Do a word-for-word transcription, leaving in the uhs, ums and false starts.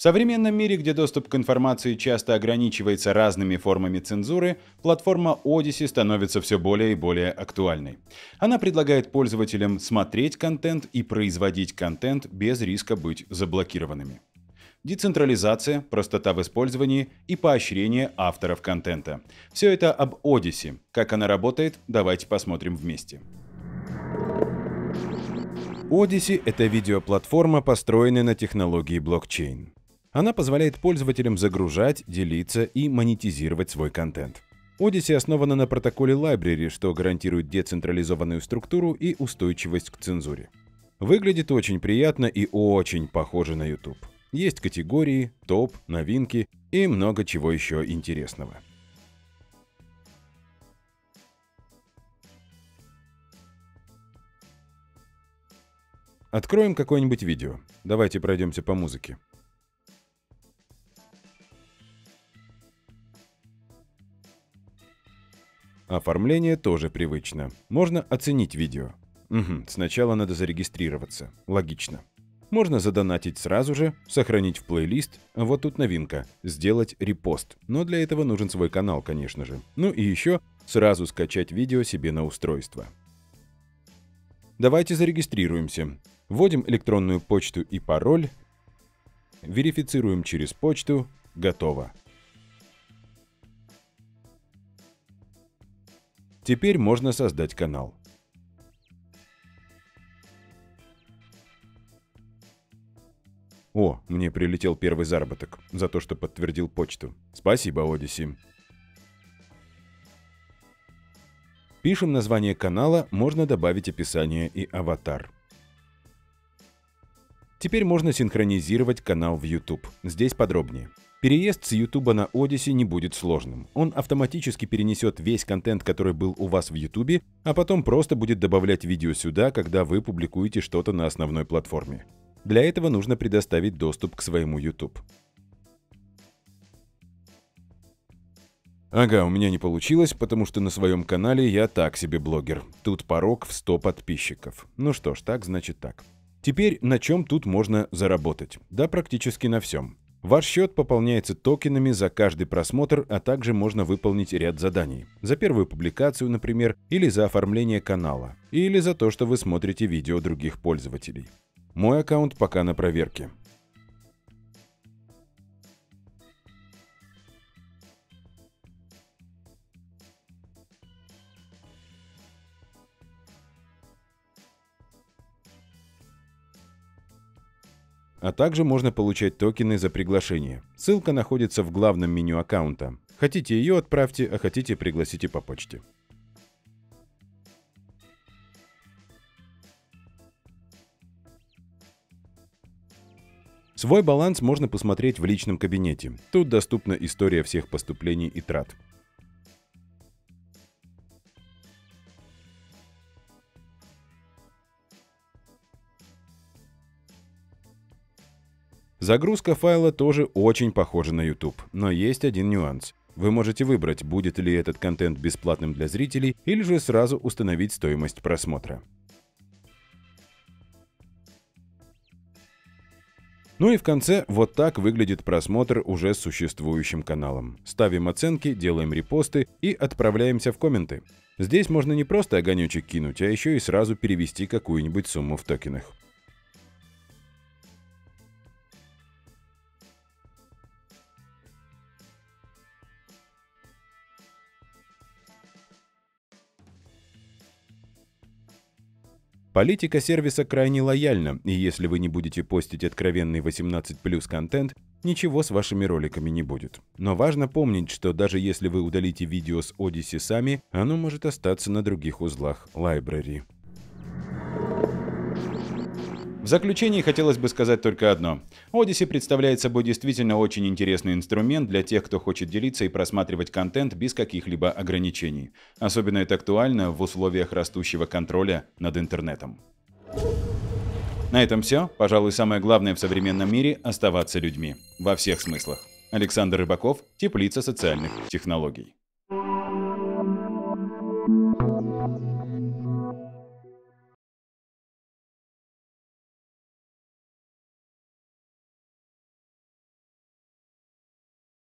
В современном мире, где доступ к информации часто ограничивается разными формами цензуры, платформа Odyssey становится все более и более актуальной. Она предлагает пользователям смотреть контент и производить контент без риска быть заблокированными. Децентрализация, простота в использовании и поощрение авторов контента. Все это об Odyssey. Как она работает, давайте посмотрим вместе. Odyssey — это видеоплатформа, построенная на технологии блокчейн. Она позволяет пользователям загружать, делиться и монетизировать свой контент. Odyssey основана на протоколе Library, что гарантирует децентрализованную структуру и устойчивость к цензуре. Выглядит очень приятно и очень похоже на YouTube. Есть категории, топ, новинки и много чего еще интересного. Откроем какое-нибудь видео. Давайте пройдемся по музыке. Оформление тоже привычно. Можно оценить видео. Угу, сначала надо зарегистрироваться. Логично. Можно задонатить сразу же, сохранить в плейлист. А вот тут новинка. Сделать репост. Но для этого нужен свой канал, конечно же. Ну и еще сразу скачать видео себе на устройство. Давайте зарегистрируемся. Вводим электронную почту и пароль. Верифицируем через почту. Готово. Теперь можно создать канал. О, мне прилетел первый заработок за то, что подтвердил почту. Спасибо, Odyssey. Пишем название канала, можно добавить описание и аватар. Теперь можно синхронизировать канал в YouTube. Здесь подробнее. Переезд с YouTube на Odyssey не будет сложным. Он автоматически перенесет весь контент, который был у вас в YouTube, а потом просто будет добавлять видео сюда, когда вы публикуете что-то на основной платформе. Для этого нужно предоставить доступ к своему YouTube. Ага, у меня не получилось, потому что на своем канале я так себе блогер. Тут порог в сто подписчиков. Ну что ж, так значит так. Теперь на чем тут можно заработать? Да практически на всем. Ваш счет пополняется токенами за каждый просмотр, а также можно выполнить ряд заданий. За первую публикацию, например, или за оформление канала, или за то, что вы смотрите видео других пользователей. Мой аккаунт пока на проверке. А также можно получать токены за приглашение. Ссылка находится в главном меню аккаунта. Хотите ее отправьте, а хотите пригласите по почте. Свой баланс можно посмотреть в личном кабинете. Тут доступна история всех поступлений и трат. Загрузка файла тоже очень похожа на YouTube, но есть один нюанс. Вы можете выбрать, будет ли этот контент бесплатным для зрителей, или же сразу установить стоимость просмотра. Ну и в конце вот так выглядит просмотр уже с существующим каналом. Ставим оценки, делаем репосты и отправляемся в комменты. Здесь можно не просто огонечек кинуть, а еще и сразу перевести какую-нибудь сумму в токенах. Политика сервиса крайне лояльна, и если вы не будете постить откровенный восемнадцать плюс контент, ничего с вашими роликами не будет. Но важно помнить, что даже если вы удалите видео с Odyssey сами, оно может остаться на других узлах Library. В заключение хотелось бы сказать только одно. Odyssey представляет собой действительно очень интересный инструмент для тех, кто хочет делиться и просматривать контент без каких-либо ограничений. Особенно это актуально в условиях растущего контроля над интернетом. На этом все. Пожалуй, самое главное в современном мире – оставаться людьми. Во всех смыслах. Александр Рыбаков, Теплица социальных технологий.